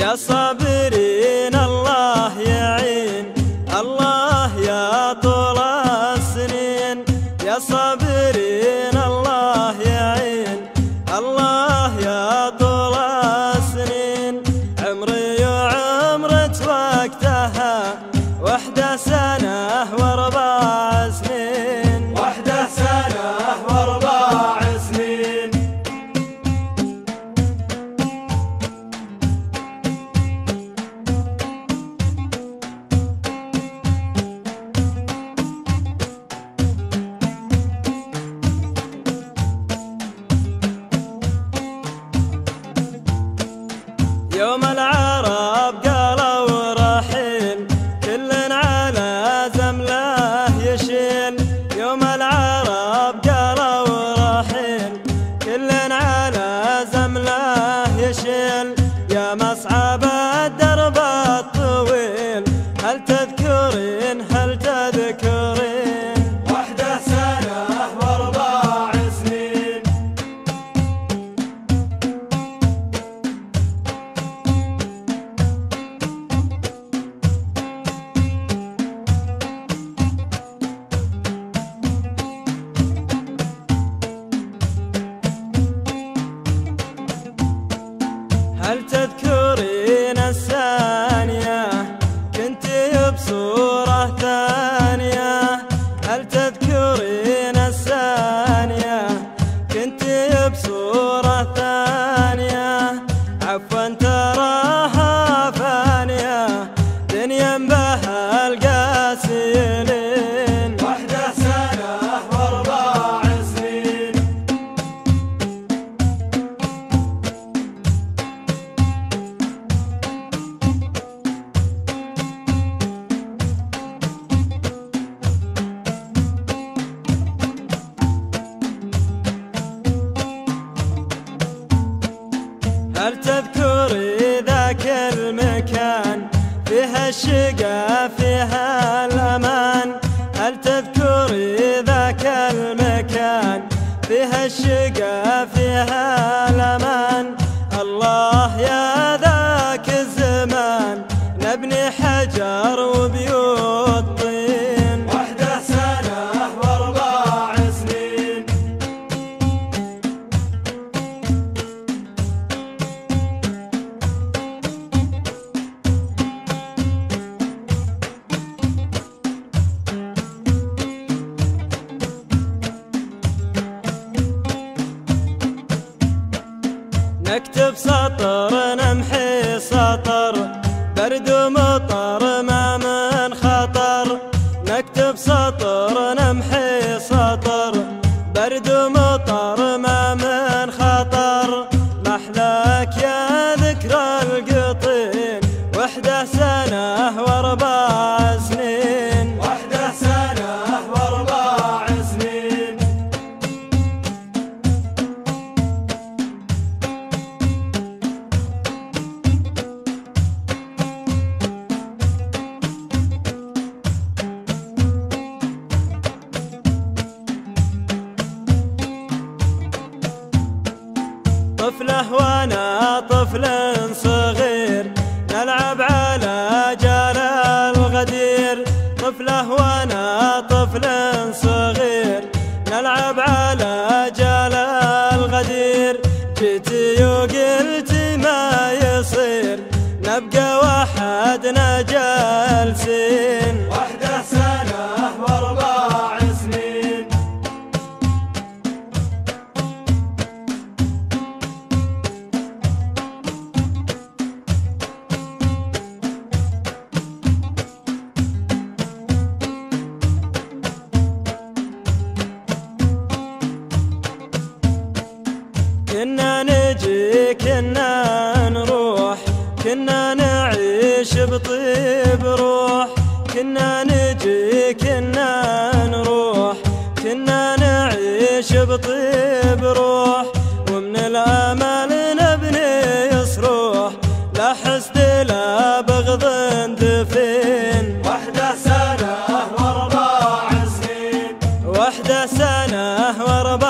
يا صابرين الله يعين، الله يا طول السنين. يا صابرين الله يعين، الله يا طول السنين. عمري وعمرة وقتها 11 و4 سنين، 11 و4 سنين. يوم العرب قالوا رحيل، كل على زمله يشيل. يوم العرب قالوا رحيل، كل على زمله يشيل. يا مصعب الدرب الطويل، هل تذكرين هل تذكرين؟ 11 و4 سنين. هل تذكرين الثانية كنتي بصورة ثانية؟ هل تذكرين الثانية كنتي بصورة ثانية؟ عفوا تراها فانية دنيا بها القاسيلين. 11 و4 سنين. هل تذكري ذاك المكان فيها الشقا فيها الأمان؟ هل تذكري ذاك المكان فيها الشقا فيها الأمان؟ الله يا ذاك الزمان نبني حجر وبيوت طين. 11 و4 سنين. نكتب سطر نمحي سطر، برد ومطر ما من خطر. نكتب سطر نمحي سطر، برد ومطر ما من خطر. محلاك يا ذكرى القطين، 11 و4 سنين. 11 و4 سنين. طفله وانا طفل صغير، نلعب على جال الغدير. طفله وانا طفل صغير، نلعب على جال الغدير. جيتي وقلتي ما يصير نبقى وحدنا جالسين. 11 و4 سنين. كنا نجي كنا نروح، كنا نعيش بطيب روح. كنا نجي كنا نروح، كنا نعيش بطيب روح. ومن الامل نبني صروح، لا حسد لا بغض دفين. 11 و4 سنين. 11 و4